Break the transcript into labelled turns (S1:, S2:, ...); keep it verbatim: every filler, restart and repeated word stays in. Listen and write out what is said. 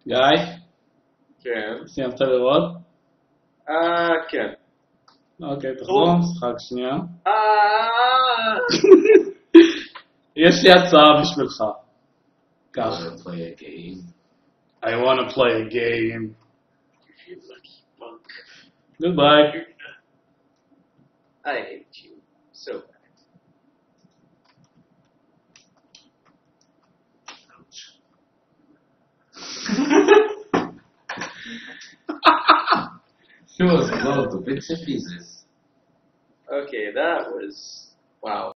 S1: גיא,
S2: כן.
S1: סיימת לראות?
S2: אה, כן.
S1: אוקיי, תחזור משחק שנייה.
S2: אה...
S1: יש לי הצעה בשבילך.
S3: I
S1: כך.
S3: wanna play a game.
S1: I want to play a game.
S2: You lucky punk.
S1: Goodbye.
S2: I hate you so bad.
S3: She was low to bits and pieces.
S2: Okay, that was... Wow.